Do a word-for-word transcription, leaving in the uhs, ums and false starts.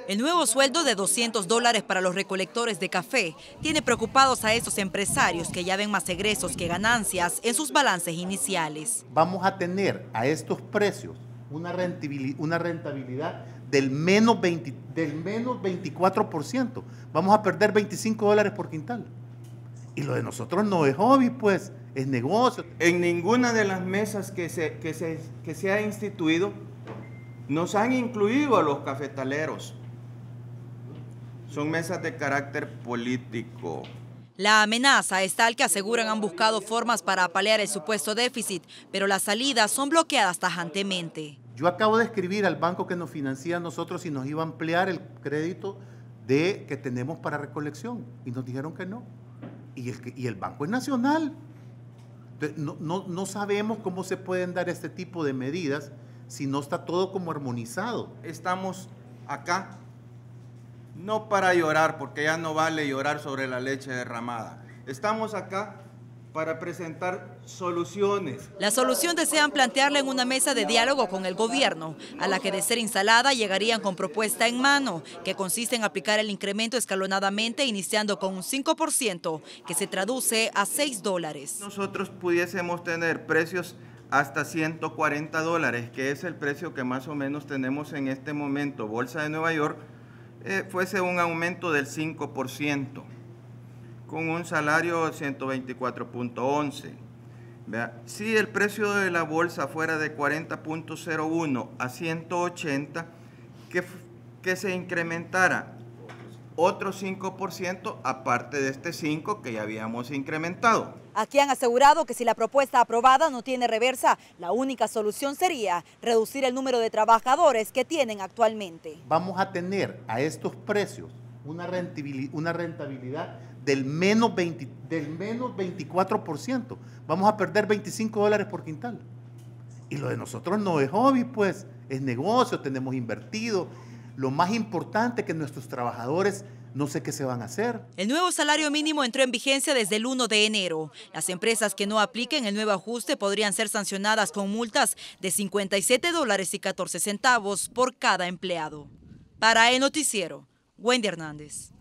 El nuevo sueldo de doscientos dólares para los recolectores de café tiene preocupados a esos empresarios que ya ven más egresos que ganancias en sus balances iniciales. Vamos a tener a estos precios una rentabilidad, una rentabilidad del, menos veinte, del menos veinticuatro por ciento. Vamos a perder veinticinco dólares por quintal. Y lo de nosotros no es hobby, pues, es negocio. En ninguna de las mesas que se, que se, que se ha instituido nos han incluido a los cafetaleros. Son mesas de carácter político. La amenaza es tal que aseguran han buscado formas para paliar el supuesto déficit, pero las salidas son bloqueadas tajantemente. Yo acabo de escribir al banco que nos financia a nosotros si nos iba a ampliar el crédito de, que tenemos para recolección y nos dijeron que no. Y el, y el banco es nacional. Entonces, no, no, no sabemos cómo se pueden dar este tipo de medidas si no está todo como armonizado. Estamos acá no para llorar, porque ya no vale llorar sobre la leche derramada. Estamos acá para presentar soluciones. La solución desean plantearla en una mesa de diálogo con el gobierno, a la que de ser instalada llegarían con propuesta en mano, que consiste en aplicar el incremento escalonadamente, iniciando con un cinco por ciento, que se traduce a seis dólares. Nosotros pudiésemos tener precios hasta ciento cuarenta dólares, que es el precio que más o menos tenemos en este momento. Bolsa de Nueva York, eh, fuese un aumento del cinco por ciento, con un salario de ciento veinticuatro punto once. Vea, si el precio de la bolsa fuera de cuarenta punto cero uno a ciento ochenta, que, que se incrementara otro cinco por ciento aparte de este cinco por ciento que ya habíamos incrementado. Aquí han asegurado que si la propuesta aprobada no tiene reversa, la única solución sería reducir el número de trabajadores que tienen actualmente. Vamos a tener a estos precios una rentabilidad, una rentabilidad del, menos veinte, del menos veinticuatro por ciento. Vamos a perder veinticinco dólares por quintal. Y lo de nosotros no es hobby, pues, es negocio, tenemos invertido. Lo más importante es que nuestros trabajadores no sé qué se van a hacer. El nuevo salario mínimo entró en vigencia desde el primero de enero. Las empresas que no apliquen el nuevo ajuste podrían ser sancionadas con multas de cincuenta y siete dólares y catorce centavos por cada empleado. Para el noticiero, Wendy Hernández.